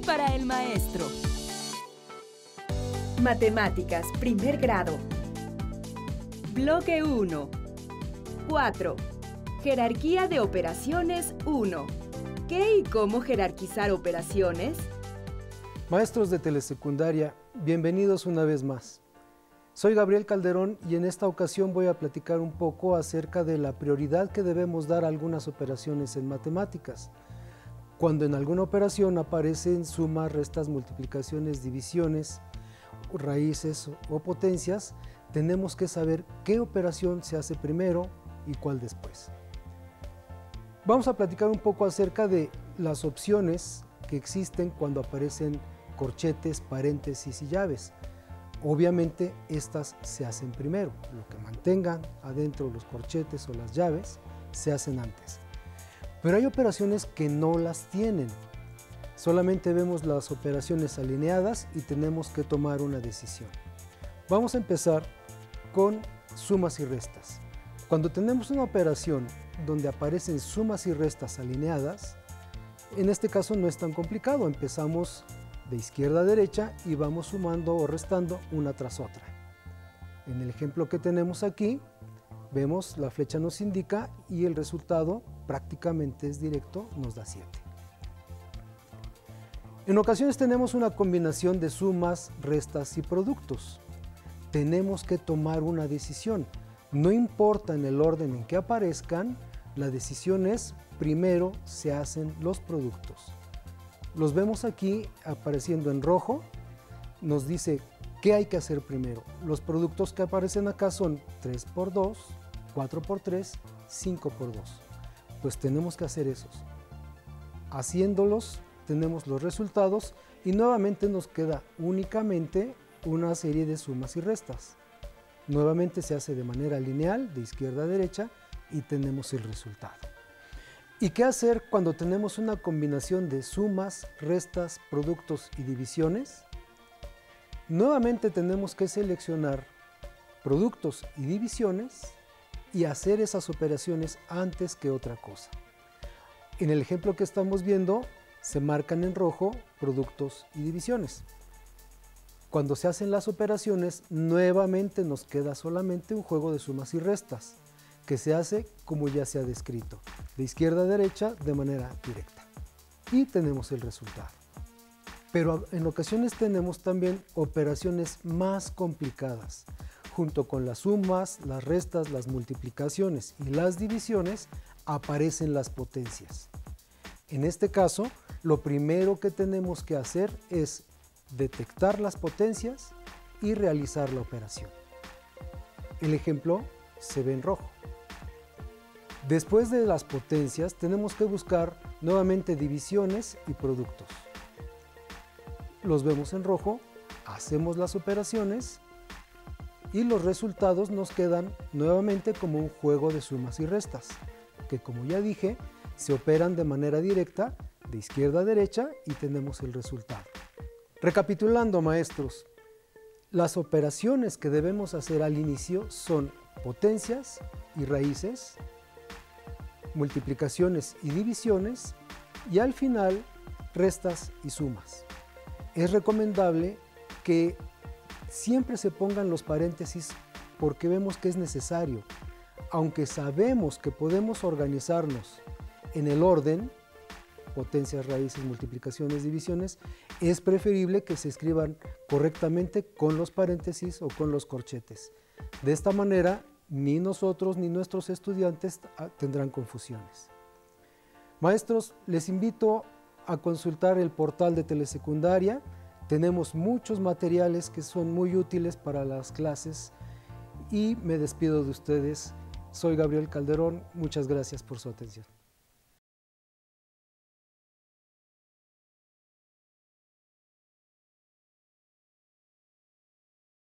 para el maestro. Matemáticas, primer grado. Bloque 1. 4. Jerarquía de operaciones 1. ¿Qué y cómo jerarquizar operaciones? Maestros de telesecundaria, bienvenidos una vez más. Soy Gabriel Calderón y en esta ocasión voy a platicar un poco acerca de la prioridad que debemos dar a algunas operaciones en matemáticas. Cuando en alguna operación aparecen sumas, restas, multiplicaciones, divisiones, raíces o potencias, tenemos que saber qué operación se hace primero y cuál después. Vamos a platicar un poco acerca de las opciones que existen cuando aparecen corchetes, paréntesis y llaves. Obviamente estas se hacen primero, lo que mantengan adentro los corchetes o las llaves se hacen antes. Pero hay operaciones que no las tienen. Solamente vemos las operaciones alineadas y tenemos que tomar una decisión. Vamos a empezar con sumas y restas. Cuando tenemos una operación donde aparecen sumas y restas alineadas, en este caso no es tan complicado, empezamos de izquierda a derecha y vamos sumando o restando una tras otra. En el ejemplo que tenemos aquí, vemos la flecha nos indica y el resultado prácticamente es directo, nos da 7. En ocasiones tenemos una combinación de sumas, restas y productos. Tenemos que tomar una decisión. No importa en el orden en que aparezcan, la decisión es primero se hacen los productos. Los vemos aquí apareciendo en rojo, nos dice qué hay que hacer primero. Los productos que aparecen acá son 3 por 2, 4 por 3, 5 por 2. Pues tenemos que hacer esos. Haciéndolos tenemos los resultados y nuevamente nos queda únicamente una serie de sumas y restas. Nuevamente se hace de manera lineal, de izquierda a derecha, y tenemos el resultado. ¿Y qué hacer cuando tenemos una combinación de sumas, restas, productos y divisiones? Nuevamente tenemos que seleccionar productos y divisiones y hacer esas operaciones antes que otra cosa. En el ejemplo que estamos viendo, se marcan en rojo productos y divisiones. Cuando se hacen las operaciones, nuevamente nos queda solamente un juego de sumas y restas, que se hace como ya se ha descrito, de izquierda a derecha de manera directa. Y tenemos el resultado. Pero en ocasiones tenemos también operaciones más complicadas. Junto con las sumas, las restas, las multiplicaciones y las divisiones, aparecen las potencias. En este caso, lo primero que tenemos que hacer es detectar las potencias y realizar la operación. El ejemplo se ve en rojo. Después de las potencias tenemos que buscar nuevamente divisiones y productos. Los vemos en rojo, hacemos las operaciones y los resultados nos quedan nuevamente como un juego de sumas y restas, que como ya dije, se operan de manera directa, de izquierda a derecha y tenemos el resultado. Recapitulando, maestros, las operaciones que debemos hacer al inicio son potencias y raíces, multiplicaciones y divisiones y al final restas y sumas. Es recomendable que siempre se pongan los paréntesis porque vemos que es necesario. Aunque sabemos que podemos organizarnos en el orden, potencias, raíces, multiplicaciones, divisiones, es preferible que se escriban correctamente con los paréntesis o con los corchetes. De esta manera, ni nosotros ni nuestros estudiantes tendrán confusiones. Maestros, les invito a consultar el portal de telesecundaria. Tenemos muchos materiales que son muy útiles para las clases y me despido de ustedes. Soy Gabriel Calderón, muchas gracias por su atención.